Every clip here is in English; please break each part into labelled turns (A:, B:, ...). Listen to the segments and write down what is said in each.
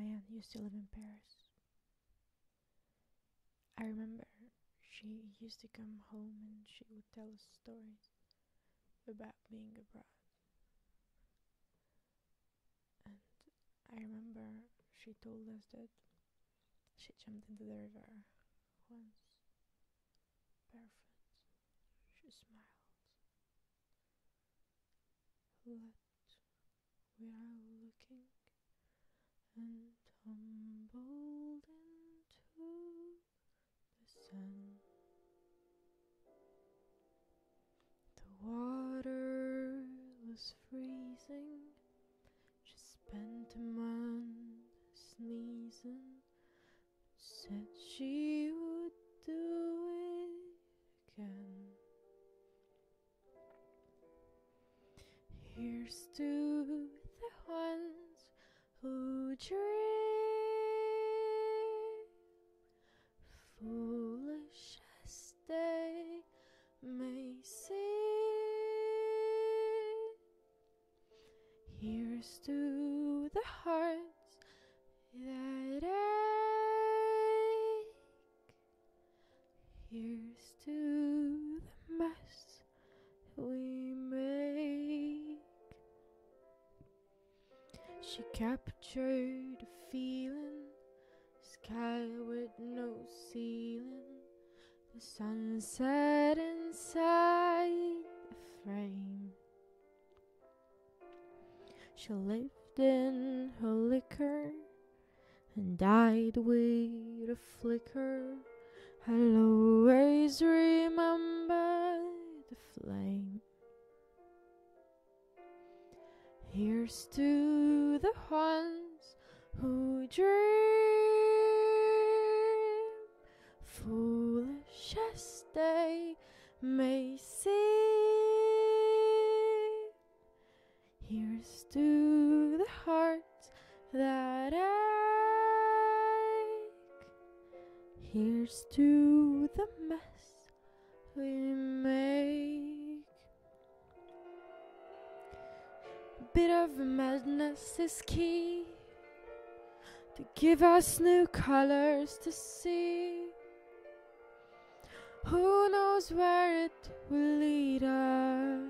A: aunt used to live in Paris. I remember she used to come home and she would tell us stories about being abroad. And I remember she told us that she jumped into the river once, barefoot. She smiled. Let we are looking and tumbled into the sun. The water was freezing. She spent a month sneezing. Said she would do it again. Here's to the ones who dream, foolish as they may seem. Here's to the hearts that ache. Here's to the mess we make. She captured a feeling, sky with no ceiling, the sunset inside the frame. She lived in her liquor and died with a flicker. I'll always remember the flame. Here's to the ones who dream, foolish as they may seem. Here's to the hearts that ache. Here's to the mess we make. A bit of madness is key to give us new colors to see. Who knows where it will lead us?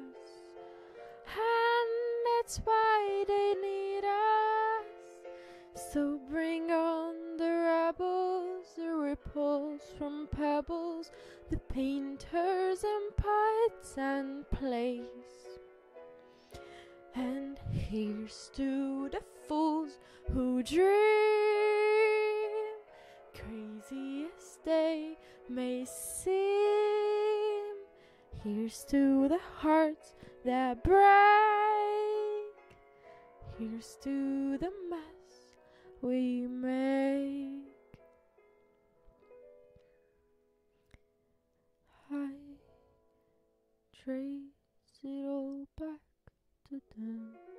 A: And that's why they need us. So bring on the rebels, the ripples from pebbles, the painters and poets and plays. And here's to the fools who dream, crazy as they may seem. Here's to the hearts that break. Here's to the mess we make. I trace it all back to them.